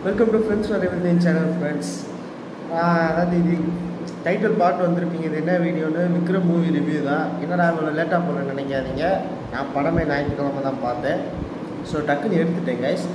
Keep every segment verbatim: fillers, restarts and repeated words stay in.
Welcome to Friends for Everything channel, friends. அதாவது இது title part வந்திருப்பீங்க. இது என்ன வீடியோன்னு விக்ரம் மூவி ரிவ்யூ தான். என்னடா இவ்வளோ லேட்டாக போகலன்னு நினைக்காதீங்க. நான் படமே ஞாயிற்றுக்கிழமை தான் பார்த்தேன். ஸோ டக்குன்னு எடுத்துட்டேன் கைஸ்.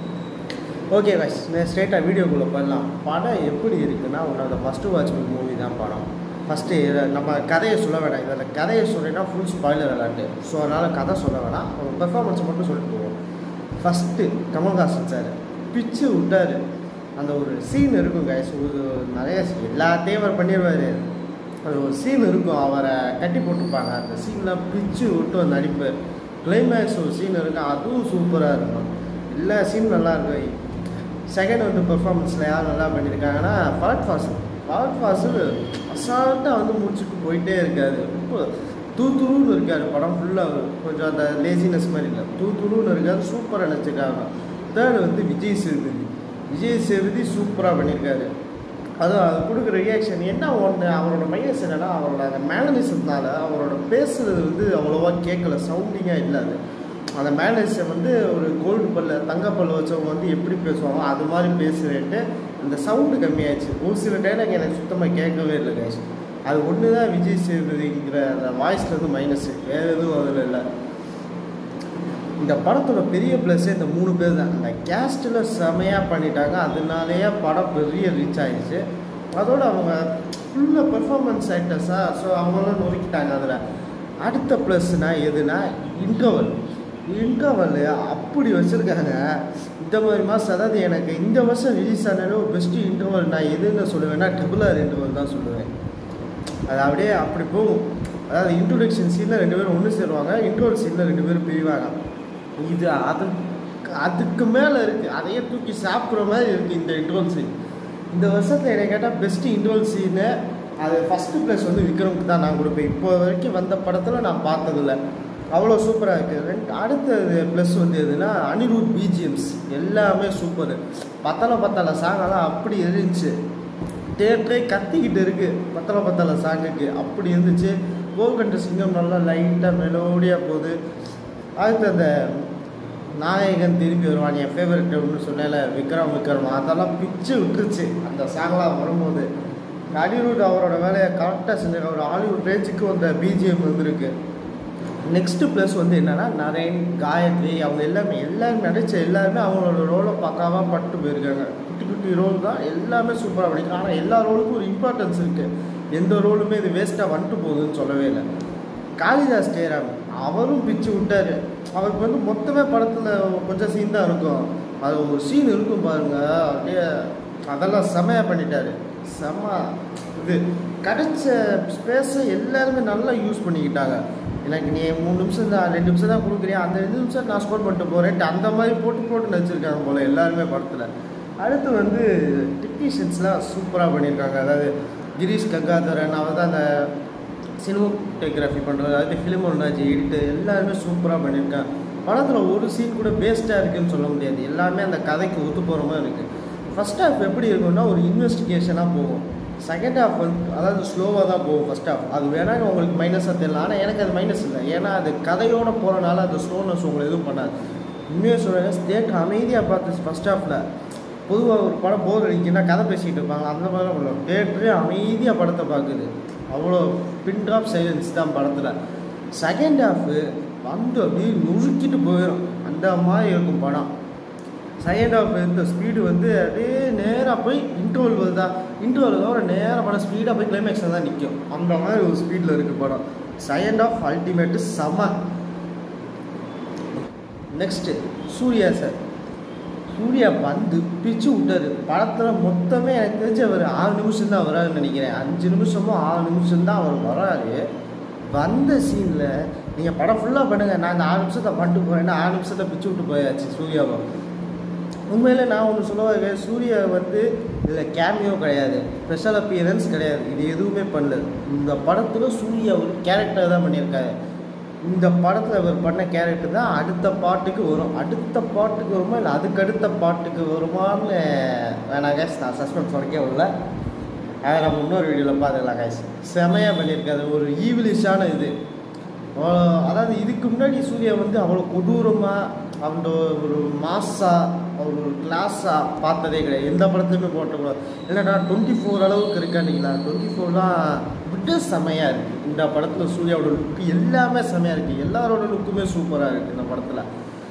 ஓகே கைஸ், நான் ஸ்ட்ரெயிட்டாக வீடியோக்குள்ளே போடலாம். படம் எப்படி இருக்குன்னா உன்னோட ஃபஸ்ட்டு வாட்ச் மூவி தான் படம். ஃபஸ்ட்டு நம்ம கதையை சொல்ல வேணாம். இதில் கதையை சொல்லினா ஃபுல் ஸ்பாயிலர் விளாட்டு. ஸோ அதனால் கதை சொல்ல வேணாம், ஒரு பெர்ஃபார்மன்ஸை மட்டும் சொல்லிட்டு போவோம். ஃபஸ்ட்டு கமல்ஹாசன் சார் பிச்சு விட்டார். அந்த ஒரு சீன் இருக்கும் கைஸ், ஒரு நிறைய எல்லாத்தையும் அவர் பண்ணிடுவார். அது ஒரு சீன் இருக்கும், அவரை கட்டி போட்டுருப்பாங்க. அந்த சீனில் பிச்சு விட்டு அந்த நடிப்பு. கிளைமேக்ஸ் ஒரு சீன் இருக்கும், அதுவும் சூப்பராக இருக்கும். எல்லா சீனும் நல்லாயிருக்கும். செகண்ட் வந்து பெர்ஃபார்மன்ஸில் யார் நல்லா பண்ணியிருக்காங்கன்னா ஃபஹத் ஃபாசில். ஃபஹத் ஃபாசில் அசால்ட்டாக வந்து முடிச்சுட்டு போயிட்டே இருக்காரு. ரொம்ப தூத்துருன்னு இருக்கார். படம் ஃபுல்லாக கொஞ்சம் அந்த லேசினஸ் மாதிரி இல்லை, தூத்துருன்னு இருக்காரு. சூப்பராக நினச்சிருக்காங்க. தேர்டு வந்து விஜய் சேதுபதி. விஜய் சேதுபதி சூப்பராக பண்ணியிருக்காரு. அதுவும் அது கொடுக்குற ரியாக்ஷன் என்ன ஒன்று, அவரோட மைனஸ் என்னென்னா அவரோட அந்த மேனரிசம்னால அவரோட பேசுகிறது வந்து அவ்வளோவா கேட்கல, சவுண்டிங்காக இல்லாது. அந்த மேனரிசம் வந்து ஒரு கோல்டு பல்ல தங்கப்பல்ல வச்சவங்க வந்து எப்படி பேசுவாங்க அது மாதிரி பேசுகிறேன்ட்டு அந்த சவுண்டு கம்மியாயிடுச்சு. ஒரு சில டைலாக் எனக்கு சுத்தமாக கேட்கவே இல்லை கைஸ். அது ஒன்று தான் விஜய் சேதுபதிங்கிற அந்த வாய்ஸ்லேருந்து மைனஸு, வேறு எதுவும் அதில் இல்லை. இந்த படத்தோட பெரிய ப்ளஸ்ஸே இந்த மூணு பேர் தான். இந்த கேஸ்ட்டில் செமையாக பண்ணிட்டாங்க, அதனாலேயே படம் பெரிய ரீச் ஆகிடுச்சு. அதோடு அவங்க ஃபுல்லாக பெர்ஃபார்மன்ஸ் ஆக்டர்ஸாக, ஸோ அவங்களாம் நொறுக்கிட்டாங்க. அதில் அடுத்த ப்ளஸ்னால் எதுனா இன்டர்வல். இன்டர்வல் அப்படி வச்சுருக்காங்க. இந்த மாதிரி மாதம், அதாவது எனக்கு இந்த வருஷம் ரிலீஸ் ஆனாலும் ஒரு பெஸ்ட்டு இன்டர்வல் நான் எதுன்னு சொல்லுவேன்னா ட்ரிபிள் ஆர் இன்டர்வல் தான் சொல்லுவேன். அது அப்படியே அப்படி போகும். அதாவது இன்ட்ரோடக்ஷன் சீனில் ரெண்டு பேரும் ஒன்று சேருவாங்க, இன்ட்ரோல் சீனில் ரெண்டு பேரும் பிரிவாங்க. இது அது அதுக்கு மேலே இருக்குது, அதையே தூக்கி சாப்பிட்ற மாதிரி இருக்குது இந்த இன்ட்ரோல் சீன். இந்த வருஷத்தில் என்னை கேட்டால் பெஸ்ட்டு இன்ட்ரோல் சீனு அது ஃபஸ்ட்டு ப்ளஸ் வந்து விக்ரமுக்கு தான் நான் கொடுப்பேன். இப்போ வரைக்கும் வந்த படத்தில் நான் பார்த்ததில்ல, அவ்வளோ சூப்பராக இருக்குது. ரெண்டு அடுத்தது ப்ளஸ் வந்து எதுனா அனிருத் பிஜிஎம்ஸ் எல்லாமே சூப்பரு. பத்தலை பத்தலை சாங்கெல்லாம் அப்படி இருந்துச்சு. தேட்டரே கத்திக்கிட்டு இருக்குது பத்தலை பத்தலை சாங்குக்கு, அப்படி இருந்துச்சு. கோல்கண்ட சிங்கம் நல்லா லைட்டாக மெலோடியாக போகுது. அடுத்து அந்த நாயகன் திரும்பி வருவான், என் ஃபேவரட் அப்படின்னு சொன்னேன்ல விக்ரம் விக்ரம், அதெல்லாம் பிச்சு விட்டுருச்சு அந்த சாங்லாம் வரும்போது. அனிருத் அவரோட வேலையை கரெக்டாக செஞ்சாங்க. ஒரு ஹாலிவுட் ரேஞ்சுக்கு அந்த பிஜிஎம் வந்துருக்கு. நெக்ஸ்ட்டு ப்ளஸ் வந்து என்னென்னா நரேன், காயத்ரி அவங்க எல்லாமே எல்லாருமே நடித்த எல்லாருமே அவங்களோட ரோலை பக்காவாக பட்டு போயிருக்காங்க. குட்டி குட்டி ரோல் தான், எல்லாமே சூப்பராக பண்ணிக்கலாம். ஆனால் எல்லா ரோலுக்கும் ஒரு இம்பார்ட்டன்ஸ் இருக்குது. எந்த ரோலுமே இது வேஸ்ட்டாக வந்துட்டு போகுதுன்னு சொல்லவே இல்லை. காளிதாஸ் ஜெயராம் அவரும் பிச்சு விட்டார். அவருக்கு வந்து மொத்தமே படத்தில் கொஞ்சம் சீன் தான் இருக்கும், அது ஒரு சீன் இருக்கும் பாருங்கள், அப்படியே அதெல்லாம் செமையாக பண்ணிட்டார். செம இது கிடைச்ச ஸ்பேஸை எல்லாருமே நல்லா யூஸ் பண்ணிக்கிட்டாங்க. எனக்கு நீ மூணு நிமிஷம் தான் ரெண்டு நிமிஷம் தான் கொடுக்குறியா, அந்த ரெண்டு நிமிஷம் நான் ஸ்கோர் பண்ணிட்டு போகிறேன்ட்டு அந்த மாதிரி போட்டு போட்டு நடிச்சிருக்காங்க போல் எல்லாருமே படத்தில். அடுத்து வந்து டெக்னீஷியன்ஸ்லாம் சூப்பராக பண்ணியிருக்காங்க. அதாவது கிரீஷ் கங்காதரன் அவர் தான் அந்த சினிமோட்டோகிராஃபி பண்ணுறது, அதாவது ஃபிலிம் ஒன்றாச்சு எடிட்டு எல்லாருமே சூப்பராக பண்ணியிருக்காங்க. படத்தில் ஒரு சீன் கூட வேஸ்ட்டாக இருக்குதுன்னு சொல்ல முடியாது, எல்லாமே அந்த கதைக்கு ஒத்து போகிற மாதிரி இருக்குது. ஃபஸ்ட் ஹாஃப் எப்படி இருக்குன்னா ஒரு இன்வெஸ்டிகேஷனாக போகும். செகண்ட் ஹாஃப் வந்து அதாவது ஸ்லோவாக தான் போகும் ஃபஸ்ட் ஹாஃப். அது வேணாலும் உங்களுக்கு மைனஸாக தெரியல, ஆனால் எனக்கு அது மைனஸ் இல்லை. ஏன்னா அது கதையோடு போகிறனால அந்த ஸ்லோனஸ் உங்களை எதுவும் பண்ணாது. உண்மையாக சொல்கிறாங்க, தேட்டர் அமைதியாக பார்த்து ஃபஸ்ட் ஹாஃபில் பொதுவாக ஒரு படம் போர் அடிக்குன்னா கதை பேசிக்கிட்டு இருப்பாங்க, அந்த மாதிரிலாம் பண்ணுவோம். தேட்டரே அமைதியாக படத்தை பார்க்குது, அவ்வளோ பின் ட்ராப் சைலன்ஸ் தான் படத்தில். செகண்ட் ஹாஃபு வந்து அப்படியே நுறுக்கிட்டு போயிடும், அந்த மாதிரி இருக்கும் படம். செகண்ட் ஹாஃப் இந்த ஸ்பீடு வந்து அப்படியே நேராக போய் இன்டர்வல் வருதா, இன்டர்வல் தவிர நேராக படம் ஸ்பீடாக போய் கிளைமேக்ஸில் தான் நிற்கும், அந்த மாதிரி ஒரு ஸ்பீடில் இருக்குது படம். செகண்ட் ஹாஃப் அல்டிமேட்டு செம. Next Suriya sir. சூர்யா வந்து பிச்சு விட்டார். படத்தில் மொத்தமே எனக்கு தெரிஞ்சு அவர் ஆறு நிமிஷம் தான் வராருன்னு நினைக்கிறேன். அஞ்சு நிமிஷமோ ஆறு நிமிஷம்தான் அவர் வராரு. வந்த சீனில் நீங்கள் படம் ஃபுல்லாக பண்ணுங்கள், நான் இந்த ஆறு நிமிஷத்தை பண்ணிட்டு போகிறேன்னா ஆறு நிமிஷத்தை பிச்சு விட்டு போயாச்சு சூர்யாவை. உண்மையில் நான் ஒன்று சொல்லுவாங்க, சூர்யா வந்து இதில் கேமியோ கிடையாது, ஸ்பெஷல் அப்பியரன்ஸ் கிடையாது, இது எதுவுமே பண்ணல. இந்த படத்தில் சூர்யா ஒரு கேரக்டர் தான் பண்ணியிருக்காரு. இந்த படத்தில் அவர் பண்ண கேரக்டர் தான் அடுத்த பாட்டுக்கு வரும். அடுத்த பாட்டுக்கு வருமா இல்லை அதுக்கு அடுத்த பாட்டுக்கு வருமானு வேணாம் கேஸ், நான் சஸ்பென்ஸ் உடக்கே இல்லை, அதை நம்ம இன்னொரு வீடியோவில் பார்த்துக்கலாம் கேஸ். செமையாக பண்ணியிருக்காரு, ஒரு ஈவிலிஷான இது. அதாவது இதுக்கு முன்னாடி சூர்யா வந்து அவ்வளோ கொடூரமாக அந்த ஒரு மாஸாக அவர் ஒரு கிளாஸாக பார்த்ததே கிடையாது. எந்த படத்துலையுமே போட்டக்கூடாது. இல்லைன்னா டுவெண்ட்டி ஃபோர் அளவுக்கு இருக்காண்டிங்களா, டுவெண்ட்டி ஃபோர்லாம் விட செமையாக இருக்குது. இந்த படத்தில் சூர்யாவோட லுக்கு எல்லாமே செமையாக இருக்குது. எல்லாரோட லுக்குமே சூப்பராக இருக்குது இந்த படத்தில்.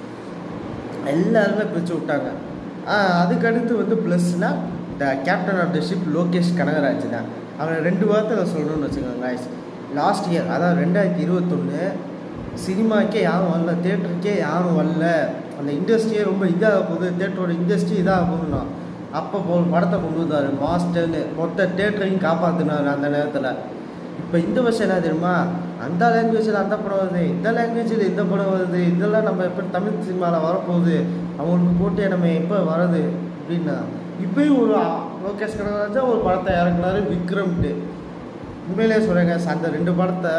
எல்லாருமே பிரித்து விட்டாங்க. அதுக்கடுத்து வந்து ப்ளஸ்னால் இந்த captain of the ship Lokesh Kanagaraj தான். அவனை ரெண்டு வாரத்தில் சொல்லணும்னு வச்சுக்கோங்க. லாஸ்ட் இயர் அதாவது ரெண்டாயிரத்தி இருபத்தொன்று சினிமாக்கே யாரும் வரல, தேட்டருக்கே யாரும் வரல, அந்த இண்டஸ்ட்ரியே ரொம்ப இதாக போகுது, தேட்டரோட இண்டஸ்ட்ரி இதாக போகுதுன்னா அப்போ ஒரு படத்தை கொண்டு வந்தார் மாஸ்டர்னு. மொத்த தேட்டரையும் காப்பாற்றினார் அந்த நேரத்தில். இப்போ இந்த வருஷம் என்ன தெரியுமா, அந்த லாங்குவேஜில் அந்த படம் வருது, இந்த லாங்குவேஜில் இந்த படம் வருது, இதெல்லாம் நம்ம எப்படி தமிழ் சினிமாவில் வரப்போகுது, அவங்களுக்கு போட்டு நம்ம எப்போ வருது அப்படின்னா இப்போயும் ஒரு லோகேஷ் கனகராஜா ஒரு படத்தை இறக்குனாரு விக்ரம்ட்டு. உண்மையிலே சொல்கிறேங்க, அந்த ரெண்டு படத்தை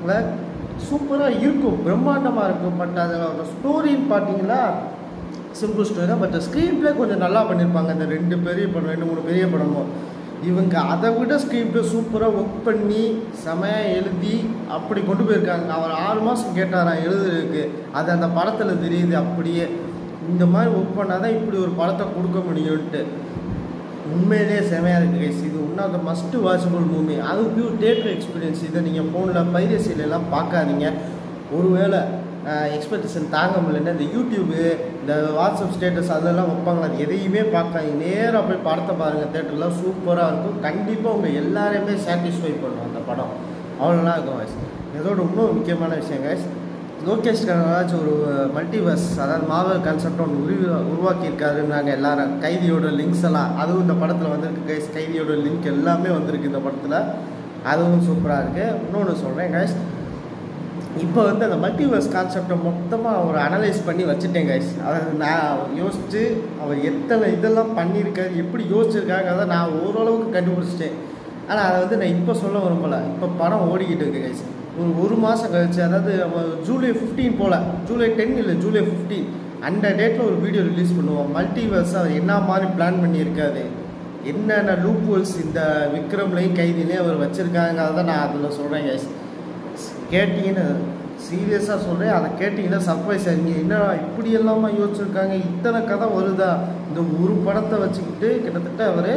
சூப்பராக இருக்கும், பிரம்மாண்டமாக இருக்கும். பட் அதில் ஸ்டோரின்னு பார்த்தீங்கன்னா சிம்பிள் ஸ்டோரி தான். பட் ஸ்க்ரீன் ப்ளே கொஞ்சம் நல்லா பண்ணியிருப்பாங்க. அந்த ரெண்டு பெரிய படம் ரெண்டு மூணு பெரிய படமும் இவங்க அதை விட ஸ்க்ரீன் ப்ளே சூப்பராக ஒர்க் பண்ணி செமையாக எழுதி அப்படி கொண்டு போயிருக்காங்க. அவர் ஆறு மாதம் கேட்டாராம் எழுதுறதுக்கு, அது அந்த படத்தில் தெரியுது. அப்படியே இந்த மாதிரி ஒர்க் பண்ணால் தான் இப்படி ஒரு படத்தை கொடுக்க முடியும்ன்ட்டு உண்மையிலே செமையாக இருக்குது கைஸ். இது one of the must watchable movie. அது பியூர் தேட்டர் எக்ஸ்பீரியன்ஸ். இதை நீங்கள் ஃபோனில் பைரசிலெல்லாம் பார்க்காதீங்க. ஒருவேளை எக்ஸ்பெக்டேஷன் தாங்க முடியலன்னா இந்த யூடியூபு இந்த வாட்ஸ்அப் ஸ்டேட்டஸ் அதெல்லாம் வைப்பாங்களா, அது எதையுமே பார்க்காங்க. நேராக போய் படத்தை பாருங்கள், தேட்டர்லாம் சூப்பராக இருக்கும். கண்டிப்பாக உங்கள் எல்லாரையுமே சாட்டிஸ்ஃபை பண்ணும் அந்த படம். அவ்வளோலாம் இருக்கும் கைஸ். இதோட இன்னும் முக்கியமான விஷயம் கைஸ், லோகேஷ் கனகராஜ் ஒரு மல்டிவர்ஸ் அதாவது மார்வல் கான்செப்ட் ஒன்று உருவி உருவாக்கியிருக்காருன்னாங்க எல்லாரும். கைதியோட லிங்க்ஸ் எல்லாம் அதுவும் இந்த படத்தில் வந்திருக்கு கைஸ். கைதியோட லிங்க் எல்லாமே வந்திருக்கு இந்த படத்தில், அதுவும் சூப்பராக இருக்குது. இன்னொன்று சொல்கிறேன் கைஸ், இப்போ வந்து அந்த மல்டிவர்ஸ் கான்செப்டை மொத்தமாக அவர் அனலைஸ் பண்ணி வச்சுட்டேன் கைஸ். அதாவது நான் யோசித்து அவர் எத்தனை இதெல்லாம் பண்ணியிருக்காரு, எப்படி யோசிச்சிருக்காங்க, அதை நான் ஓரளவுக்கு கண்டுபிடிச்சிட்டேன். ஆனால் அதை வந்து நான் இப்போ சொல்ல விரும்பலை. இப்போ படம் ஓடிக்கிட்டு இருக்கு கைஸ். ஒரு ஒரு மாதம் கழிச்சு, அதாவது ஜூலை ஃபிஃப்டீன் போல், ஜூலை டென் இல்லை ஜூலை ஃபிஃப்டீன் அந்த டேட்டில் ஒரு வீடியோ ரிலீஸ் பண்ணுவோம். மல்டிவர்ஸ் அவர் என்ன மாதிரி பிளான் பண்ணியிருக்காரு, என்னென்ன லூப் ஹோல்ஸ் இந்த விக்ரம்லையும் கைதிலையும் அவர் வச்சுருக்காங்க, அதை நான் அதில் சொல்கிறேன் கைஸ். கேட்டிங்கன்னு சீரியஸாக சொல்கிறேன், அதை கேட்டிங்கன்னா சர்ப்ரைஸ் ஆகிங்க. என்னடா இப்படி எல்லாமா யோசிச்சுருக்காங்க, இத்தனை கதை வருதா. இந்த ஒரு படத்தை வச்சுக்கிட்டு கிட்டத்தட்ட அவர்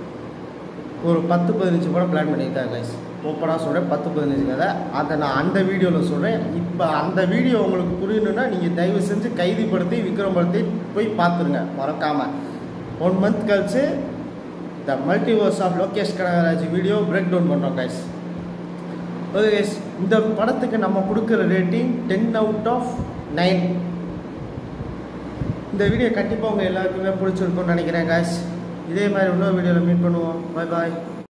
ஒரு பத்து பதினஞ்சு படம் பிளான் பண்ணியிருக்காங்க கைஸ். ஓப்பனாக சொல்கிறேன், பத்து பதினஞ்சு கதை. அதை நான் அந்த வீடியோவில் சொல்கிறேன். இப்போ அந்த வீடியோ உங்களுக்கு புரியணுன்னா நீங்கள் தயவு செஞ்சு கைதி படத்தை விக்ரம் படத்தை போய் பார்த்துருங்க மறக்காமல். ஒன் மந்த் கழிச்சு the multiverse of Lokesh Kanagaraj video break down பண்ணுறோம் கைஸ். ஓகே கைஸ், இந்த படத்துக்கு நம்ம கொடுக்குற rating ten out of nine. இந்த வீடியோ கண்டிப்பாக உங்கள் எல்லாருக்குமே பிடிச்சிருக்கும்னு நினைக்கிறேன் கைஸ். இதே மாதிரி இன்னொரு வீடியோவில் மீட் பண்ணுவோம். பாய் பாய்.